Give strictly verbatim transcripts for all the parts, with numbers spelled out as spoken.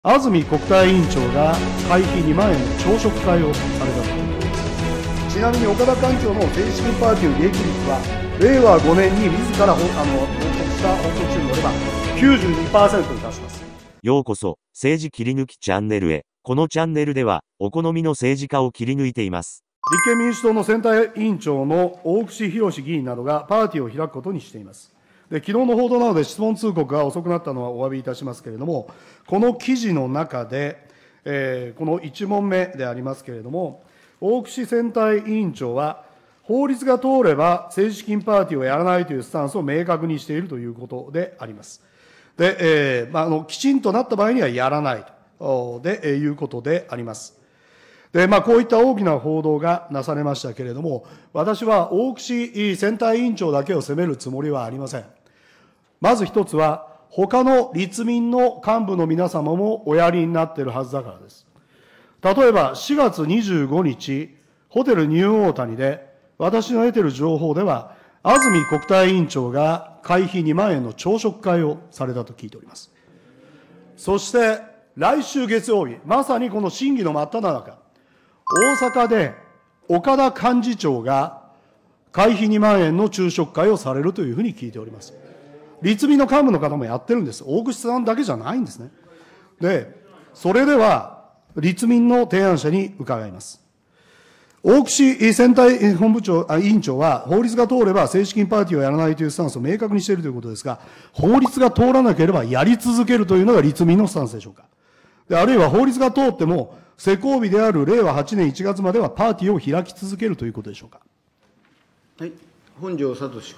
安住国対委員長が会費にまん円の朝食会をされたということです。ちなみに岡田幹事長の政治資金パーティーの利益率は、れいわごねんに自らほあの報告した報告書によれば きゅうじゅうにパーセント に達します。 ようこそ、政治切り抜きチャンネルへ。このチャンネルでは、お好みの政治家を切り抜いています。 立憲民主党の選対委員長の大串博議員などがパーティーを開くことにしています。で昨日の報道なので質問通告が遅くなったのはお詫びいたしますけれども、この記事の中で、えー、このいち問目でありますけれども、大串選対委員長は、法律が通れば政治資金パーティーをやらないというスタンスを明確にしているということであります。で、えーまあ、あのきちんとなった場合にはやらないとで、えー、いうことであります。で、まあ、こういった大きな報道がなされましたけれども、私は大串選対委員長だけを責めるつもりはありません。まず一つは、他の立民の幹部の皆様もおやりになっているはずだからです。例えば、しがつにじゅうごにち、ホテルニューオータニで、私の得ている情報では、安住国対委員長が会費にまん円の朝食会をされたと聞いております。そして、来週月曜日、まさにこの審議の真っ只中、大阪で岡田幹事長が会費にまん円の昼食会をされるというふうに聞いております。立民の幹部の方もやってるんです。大串さんだけじゃないんですね。で、それでは、立民の提案者に伺います。大串選対本部長、委員長は、法律が通れば政治資金パーティーをやらないというスタンスを明確にしているということですが、法律が通らなければやり続けるというのが立民のスタンスでしょうか。であるいは法律が通っても、施行日であるれいわはちねんいちがつまではパーティーを開き続けるということでしょうか。 はい、本庄聡君。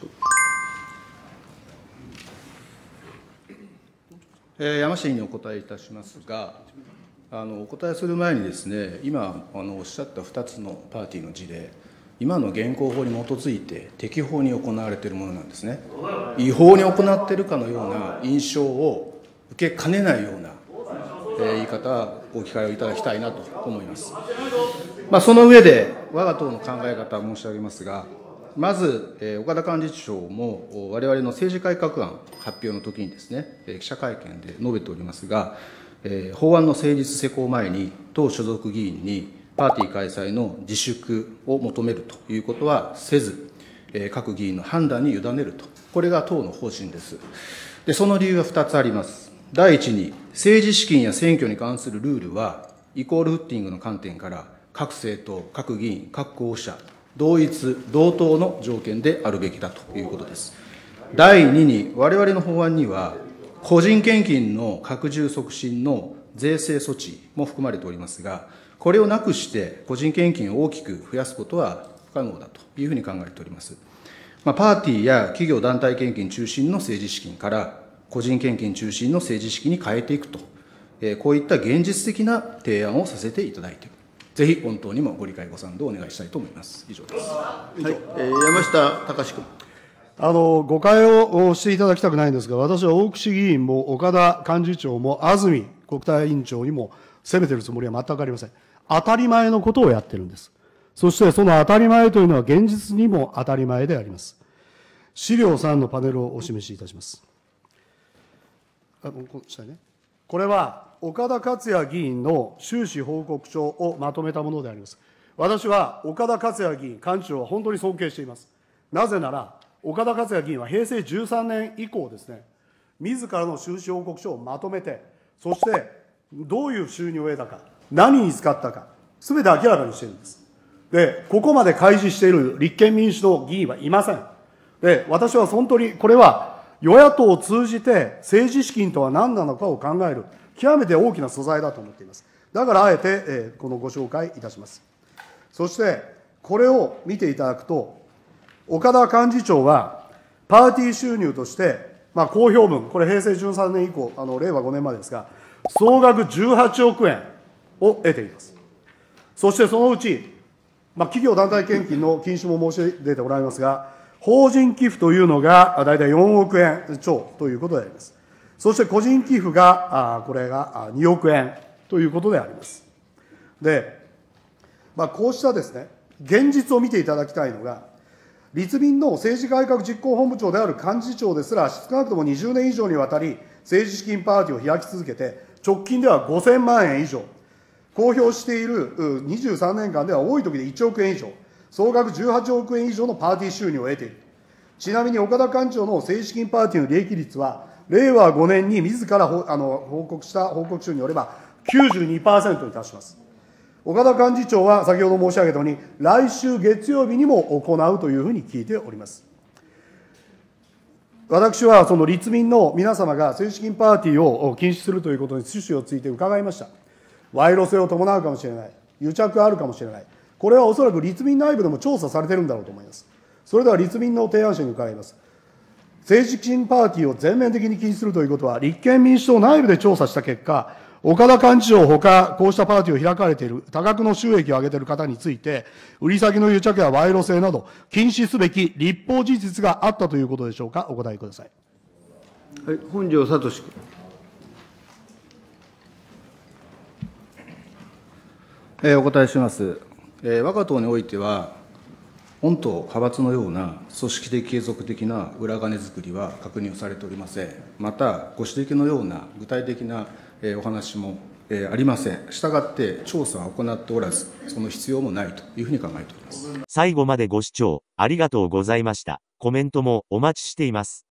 山下委員にお答えいたしますが、あのお答えする前にですね、今あのおっしゃったふたつのパーティーの事例、今の現行法に基づいて適法に行われているものなんですね。違法に行っているかのような印象を受けかねないような、えー、言い方、お聞かせをいただきたいなと思います。まあ、その上で、我が党の考え方を申し上げますが、まず、えー、岡田幹事長も、われわれの政治改革案発表のときにですね、記者会見で述べておりますが、えー、法案の成立施行前に、党所属議員にパーティー開催の自粛を求めるということはせず、えー、各議員の判断に委ねると、これが党の方針です。で、その理由はふたつあります。第一に、政治資金や選挙に関するルールは、イコールフッティングの観点から、各政党、各議員、各候補者、同一、同等の条件であるべきだということです。第二に、われわれの法案には、個人献金の拡充促進の税制措置も含まれておりますが、これをなくして個人献金を大きく増やすことは不可能だというふうに考えております。まあ、パーティーや企業団体献金中心の政治資金から、個人献金中心の政治資金に変えていくと、えー、こういった現実的な提案をさせていただいている。ぜひ本当にもご理解ご賛同をお願いしたいと思います。以上です。はい、 えー、山下隆君。 あの誤解をしていただきたくないんですが、私は大串議員も岡田幹事長も安住国対委員長にも責めているつもりは全くありません。当たり前のことをやってるんです。そしてその当たり前というのは現実にも当たり前であります。資料さんのパネルをお示しいたします。あこ下ね、これは岡田克也議員の収支報告書をまとめたものであります。私は岡田克也議員、幹事長は本当に尊敬しています。なぜなら、岡田克也議員は平成じゅうさんねん以降ですね、自らの収支報告書をまとめて、そしてどういう収入を得たか、何に使ったか、すべて明らかにしているんです。で、ここまで開示している立憲民主党議員はいません。で、私は本当にこれは与野党を通じて政治資金とは何なのかを考える極めて大きな素材だと思っています。だからあえて、えー、このご紹介いたします。そしてこれを見ていただくと、岡田幹事長はパーティー収入として、まあ、公表分、これ平成じゅうさんねん以降、あのれいわごねんまでですが、総額じゅうはちおくえんを得ています。そしてそのうち、まあ、企業団体献金の禁止も申し出ておられますが、法人寄付というのが大体よんおくえんちょうということであります。そして個人寄付が、あこれがにおくえんということであります。で、まあ、こうしたですね、現実を見ていただきたいのが、立民の政治改革実行本部長である幹事長ですら、少なくともにじゅうねん以上にわたり、政治資金パーティーを開き続けて、 直近ではごせんまんえん以上、公表しているにじゅうさんねんかんでは多い時でいちおくえん以上、総額じゅうはちおくえん以上のパーティー収入を得ている。ちなみに岡田幹事長の政治資金パーティーの利益率は、れいわごねんに自らほあの報告した報告書によればきゅうじゅうにパーセントに達します。岡田幹事長は先ほど申し上げたように、来週月曜日にも行うというふうに聞いております。私はその立民の皆様が政治資金パーティーを禁止するということに趣旨をついて伺いました。賄賂性を伴うかもしれない、癒着あるかもしれない、これはおそらく立民内部でも調査されているんだろうと思います。それでは立民の提案者に伺います。政治資金パーティーを全面的に禁止するということは、立憲民主党内部で調査した結果、岡田幹事長ほか、こうしたパーティーを開かれている、多額の収益を上げている方について、売り先の癒着や賄賂性など、禁止すべき立法事実があったということでしょうか、お答えください。 はい、本庄聡君。 えーお答えします。えー我が党においては、御党派閥のような組織的継続的な裏金作りは確認をされておりません。また、ご指摘のような具体的なえーお話もえーありません。したがって、調査は行っておらず、その必要もないというふうに考えております。 最後までご視聴ありがとうございました。コメントもお待ちしています。